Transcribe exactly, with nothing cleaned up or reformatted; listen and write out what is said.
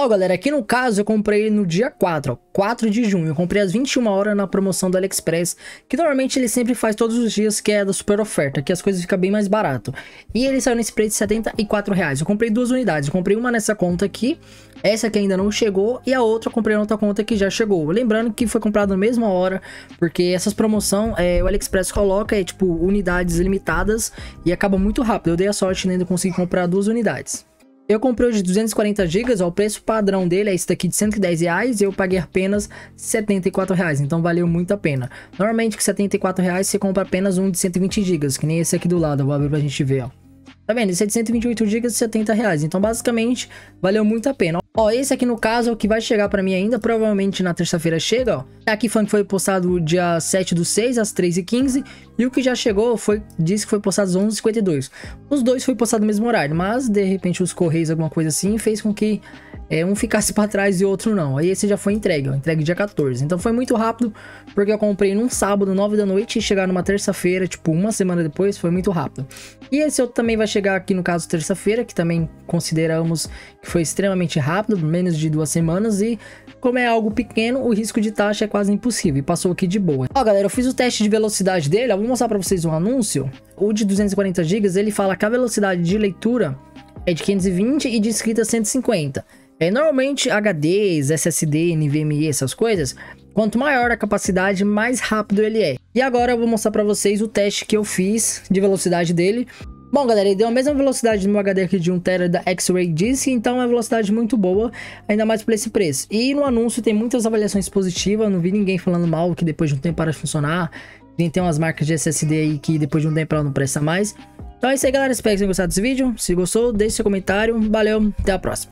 Ó, galera, aqui no caso eu comprei no dia quatro, ó, quatro de junho. Eu comprei às vinte e uma horas na promoção do AliExpress, que normalmente ele sempre faz todos os dias, que é da super oferta, que as coisas ficam bem mais barato. E ele saiu nesse preço de setenta e quatro reais. Eu comprei duas unidades, eu comprei uma nessa conta aqui, essa que ainda não chegou, e a outra eu comprei na outra conta que já chegou. Lembrando que foi comprado na mesma hora, porque essas promoções, é, o AliExpress coloca, é, tipo, unidades limitadas, e acaba muito rápido. Eu dei a sorte de ainda conseguir comprar duas unidades. Eu comprei o de duzentos e quarenta gigas, ó, o preço padrão dele é esse daqui de cento e dez reais e eu paguei apenas setenta e quatro reais, então valeu muito a pena. Normalmente com setenta e quatro reais você compra apenas um de cento e vinte gigas, que nem esse aqui do lado, eu vou abrir pra gente ver, ó. Tá vendo? Esse é de cento e vinte e oito gigas e setenta reais, então basicamente valeu muito a pena. Ó, esse aqui no caso é o que vai chegar pra mim ainda, provavelmente na terça-feira chega, ó. Aqui falando que foi postado dia sete do seis, às três e quinze, e o que já chegou foi, disse que foi postado às onze e cinquenta e dois. Os dois foi postado no mesmo horário, mas de repente os correios, alguma coisa assim, fez com que é, um ficasse pra trás e o outro não. Aí esse já foi entregue, ó, entregue dia quatorze. Então foi muito rápido, porque eu comprei num sábado, nove da noite, e chegar numa terça-feira, tipo uma semana depois, foi muito rápido. E esse outro também vai chegar aqui no caso terça-feira, que também consideramos que foi extremamente rápido, menos de duas semanas, e como é algo pequeno, o risco de taxa é quase impossível, e passou aqui de boa. Ó, galera, eu fiz o teste de velocidade dele, ó, vou mostrar pra vocês um anúncio. O de duzentos e quarenta gigas, ele fala que a velocidade de leitura é de quinhentos e vinte e de escrita cento e cinquenta. É, normalmente H Ds, S S D, N V M e essas coisas, quanto maior a capacidade, mais rápido ele é. E agora eu vou mostrar pra vocês o teste que eu fiz de velocidade dele. Bom, galera, ele deu a mesma velocidade no meu H D aqui de um tera da X-Ray Disk, então é uma velocidade muito boa, ainda mais por esse preço. E no anúncio tem muitas avaliações positivas, não vi ninguém falando mal que depois de um tempo para de funcionar. Tem umas marcas de S S D aí que depois de um tempo ela não presta mais. Então é isso aí, galera, espero que vocês tenham gostado desse vídeo. Se gostou, deixe seu comentário, valeu, até a próxima.